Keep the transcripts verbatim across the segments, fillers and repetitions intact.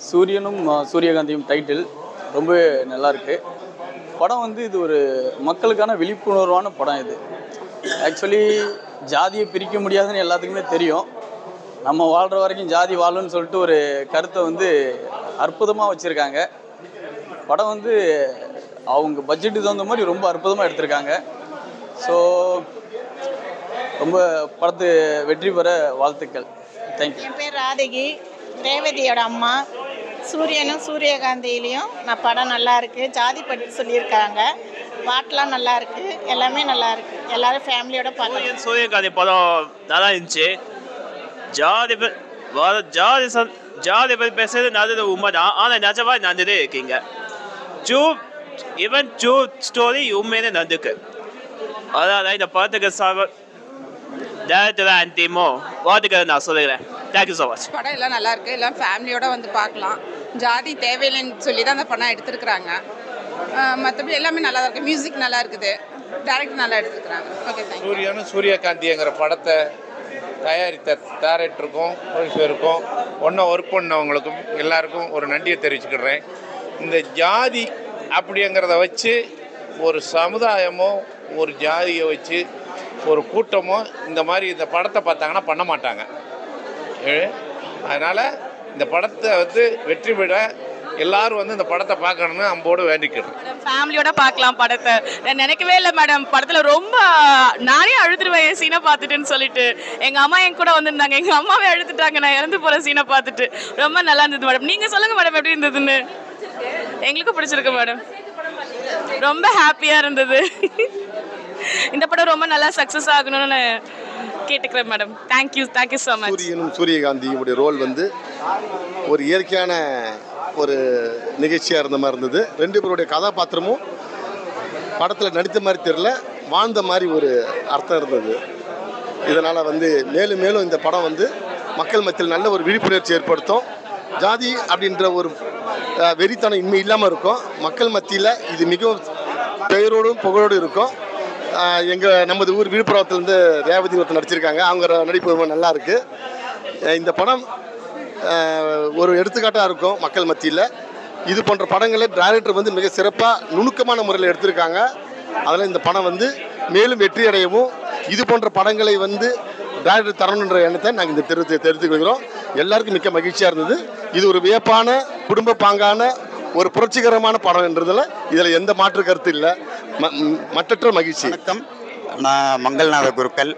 சூரியனும் சூரியகாந்தியும் டைட்டில் ரொம்பவே நல்லாயிருக்கு. படம் வந்து இது ஒரு மக்களுக்கான விழிப்புணர்வான படம். இது ஆக்சுவலி ஜாதியை பிரிக்க முடியாதுன்னு எல்லாத்துக்குமே தெரியும். நம்ம வாழ்கிற வரைக்கும் ஜாதி வாழுன்னு சொல்லிட்டு ஒரு கருத்தை வந்து அற்புதமாக வச்சுருக்காங்க. படம் வந்து அவங்க பட்ஜெட்டுக்கு தகுந்த மாதிரி ரொம்ப அற்புதமாக எடுத்திருக்காங்க. ஸோ ரொம்ப படத்து வெற்றி பெற வாழ்த்துக்கள். தேங்க்யூ. என் பேர் ராதகி, ரேவதியோட அம்மா. சூரியனும் சூரியகாந்தியிலையும் நான் படம் நல்லா இருக்குது. ஜாதி பற்றி சொல்லியிருக்காங்க. பாட்டெலாம் நல்லா இருக்குது. எல்லாமே நல்லா இருக்குது. எல்லோரும் ஃபேமிலியோட பார்க்கலாம். சூரியகாந்தி படம் நல்லா இருந்துச்சு. ஜாதி ஜாதி ஜாதி பற்றி பேசுறது நடந்தது உண்மை தான். ஆனால் நிஜமாக நடந்ததே இருக்கீங்க. ஜூ ஈவன் ஜூ ஸ்டோரி உண்மையிலே நடந்துக்கு. அதான் இந்த படத்துக்கு சார் டேரக்டர் அண்ட் டீமோ வாழ்த்துக்கள் நான் சொல்லுகிறேன். Thank you so much. படம் எல்லாம் நல்லா இருக்குது. எல்லாம் ஃபேமிலியோட வந்து பார்க்கலாம். ஜாதி தேவையில்லைன்னு சொல்லி தான் அந்த படம் எடுத்துருக்குறாங்க. மற்றபடி எல்லாமே நல்லா இருக்குது. மியூசிக் நல்லா இருக்குது. டேரக்டர் நல்லா எடுத்துருக்குறாங்க. Okay, thank you. சூரியனும் சூரியகாந்திங்கிற படத்தை தயாரித்த டேரக்டருக்கும் ப்ரொடியூசருக்கும் ஒன்றா ஒர்க் பண்ணவங்களுக்கும் எல்லாருக்கும் ஒரு நன்றியை தெரிவிச்சுக்கிறேன். இந்த ஜாதி அப்படிங்கிறத வச்சு ஒரு சமுதாயமோ ஒரு ஜாதியை வச்சு ஒரு கூட்டமோ இந்த மாதிரி இந்த படத்தை பார்த்தாங்கன்னா பண்ண மாட்டாங்க. அதனால் இந்த படத்தை வந்து வெற்றி பெற எல்லாரும் வந்து இந்த படத்தை பார்க்கணும்னு அம்போடு வேண்டிக்கிறேன். ஃபேமிலியோட பார்க்கலாம் படத்தை. நான் நினைக்கவே இல்லை மேடம், படத்தில் ரொம்ப நானே அழுதுருவேன் என் சீனை பார்த்துட்டுன்னு சொல்லிட்டு. எங்கள் அம்மா என் கூட வந்திருந்தாங்க. எங்கள் அம்மாவே அழுதுட்டாங்க நான் இறந்து போகிற சீனை பார்த்துட்டு. ரொம்ப நல்லா இருந்தது மேடம். நீங்கள் சொல்லுங்கள் மேடம் எப்படி இருந்ததுன்னு. எங்களுக்கும் பிடிச்சிருக்கு மேடம். ரொம்ப ஹாப்பியாக இருந்தது. இந்த படம் ரொம்ப நல்லா சக்ஸஸ் ஆகணும்னு கேட்டுக்கிறேன் madam. Thank you thank you so much. சூரியனும் சூரியகாந்தியுடைய ரோல் வந்து ஒரு இயற்கையான ஒரு நிகழ்ச்சியாக இருந்த மாதிரி இருந்தது. ரெண்டு பேருடைய கதாபாத்திரமும் படத்தில் நடித்த மாதிரி தெரியல, வாழ்ந்த மாதிரி ஒரு அர்த்தம் இருந்தது. இதனால் வந்து மேலும் மேலும் இந்த படம் வந்து மக்கள் மத்தியில் நல்ல ஒரு விழிப்புணர்ச்சி ஏற்படுத்தும். ஜாதி அப்படின்ற ஒரு வெறித்தனம் இன்மை இல்லாமல் இருக்கும். மக்கள் மத்தியில் இது மிகவும் பெயரோடும் புகழோடும் இருக்கும். எங்கள் நமது ஊர் விழுப்புரத்துலேருந்து ரேவதி ஒருத்தர் நடிச்சிருக்காங்க. அவங்க நடிப்பு ரொம்ப நல்லா இருக்குது. இந்த படம் ஒரு எடுத்துக்காட்டாக இருக்கும் மக்கள் மத்தியில். இது போன்ற படங்களை டைரக்டர் வந்து மிக சிறப்பாக நுணுக்கமான முறையில் எடுத்திருக்காங்க. அதில் இந்த படம் வந்து மேலும் வெற்றி அடையவும் இது போன்ற படங்களை வந்து டைரக்டர் தரணுன்ற எண்ணத்தை நாங்கள் இந்த தெரிவித்து தெரிவித்துக் கொள்கிறோம். எல்லாருக்கும் மிக்க மகிழ்ச்சியாக இருந்தது. இது ஒரு வியப்பான குடும்ப பாங்கான ஒரு புரட்சிகரமான படம் என்றதில் இதில் எந்த மாற்று கருத்து இல்லை. மற்றற்ற மகிழ்ச்சி. வணக்கம், நான் மங்கள்நாத குருக்கள்.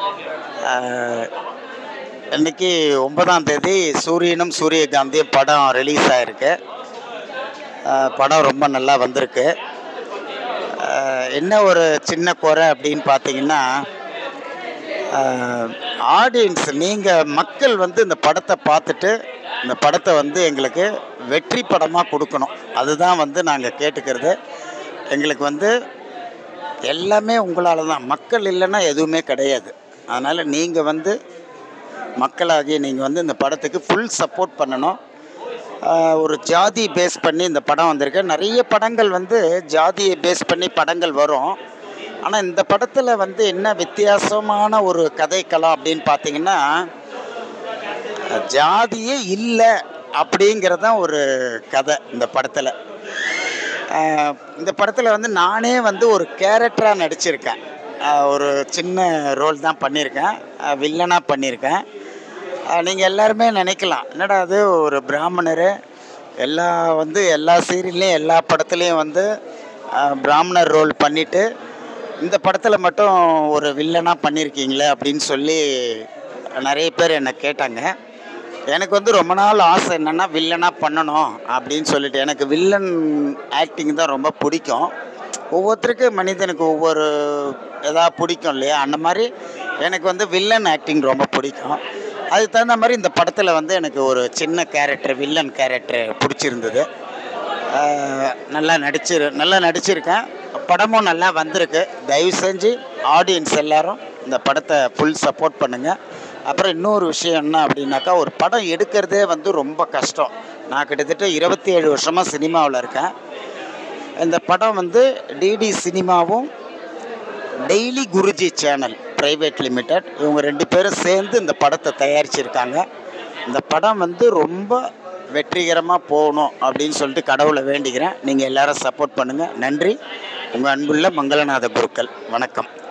இன்றைக்கி ஒன்பதாம் தேதி சூரியனும் சூரியகாந்தியும் படம் ரிலீஸ் ஆகிருக்கு. படம் ரொம்ப நல்லா வந்திருக்கு. என்ன ஒரு சின்ன குறை அப்படின்னு பார்த்தீங்கன்னா, ஆடியன்ஸ் நீங்கள் மக்கள் வந்து இந்த படத்தை பார்த்துட்டு இந்த படத்தை வந்து எங்களுக்கு வெற்றி படமாக கொடுக்கணும். அதுதான் வந்து நாங்கள் கேட்டுக்கிறது. எங்களுக்கு வந்து எல்லாமே உங்களால் தான். மக்கள் இல்லைன்னா எதுவுமே கிடையாது. அதனால் நீங்கள் வந்து மக்களாகிய நீங்கள் வந்து இந்த படத்துக்கு ஃபுல் சப்போர்ட் பண்ணணும். ஒரு ஜாதி பேஸ் பண்ணி இந்த படம் வந்திருக்கு. நிறைய படங்கள் வந்து ஜாதியை பேஸ் பண்ணி படங்கள் வரும். ஆனால் இந்த படத்தில் வந்து என்ன வித்தியாசமான ஒரு கதைக்களம் அப்படின்னு பார்த்தீங்கன்னா, ஜாதியே இல்லை அப்படிங்கிறதான் ஒரு கதை இந்த படத்தில். இந்த படத்தில் வந்து நானே வந்து ஒரு கேரக்டராக நடிச்சிருக்கேன். ஒரு சின்ன ரோல் தான் பண்ணியிருக்கேன், வில்லனாக பண்ணியிருக்கேன். நீங்கள் எல்லாருமே நினைக்கலாம், என்னடா அது ஒரு பிராமணர் எல்லா வந்து எல்லா சீரியல்லையும் எல்லா படத்துலேயும் வந்து பிராமணர் ரோல் பண்ணிவிட்டு இந்த படத்தில் மட்டும் ஒரு வில்லனாக பண்ணியிருக்கீங்களே அப்படின்னு சொல்லி நிறைய பேர் என்னை கேட்டாங்க. எனக்கு வந்து ரொம்ப நாள் ஆசை என்னென்னா வில்லனாக பண்ணணும் அப்படின்னு சொல்லிட்டு. எனக்கு வில்லன் ஆக்டிங் தான் ரொம்ப பிடிக்கும். ஒவ்வொருத்தருக்கு மனிதனுக்கு ஒவ்வொரு எதாவது பிடிக்கும் இல்லையா, அந்த மாதிரி எனக்கு வந்து வில்லன் ஆக்டிங் ரொம்ப பிடிக்கும். அதுக்கு தகுந்த மாதிரி இந்த படத்தில் வந்து எனக்கு ஒரு சின்ன கேரக்டர், வில்லன் கேரக்டர் பிடிச்சிருந்தது. நல்லா நடிச்சு நல்லா நடிச்சிருக்கேன். படமும் நல்லா வந்திருக்கு. தயவு செஞ்சு ஆடியன்ஸ் எல்லோரும் இந்த படத்தை ஃபுல் சப்போர்ட் பண்ணுங்கள். அப்புறம் இன்னொரு விஷயம் என்ன அப்படின்னாக்கா, ஒரு படம் எடுக்கிறதே வந்து ரொம்ப கஷ்டம். நான் கிட்டத்தட்ட இருபத்தி ஏழு வருஷமாக சினிமாவில் இருக்கேன். இந்த படம் வந்து டிடி சினிமாவும் daily Guruji channel private limited இவங்க ரெண்டு பேரும் சேர்ந்து இந்த படத்தை தயாரிச்சிருக்காங்க. இந்த படம் வந்து ரொம்ப வெற்றிகரமாக போகணும் அப்படின்னு சொல்லிட்டு கடவுளை வேண்டிக்கிறேன். நீங்கள் எல்லாரும் சப்போர்ட் பண்ணுங்கள். நன்றி. உங்கள் அன்புள்ள மங்களநாத குருக்கள். வணக்கம்.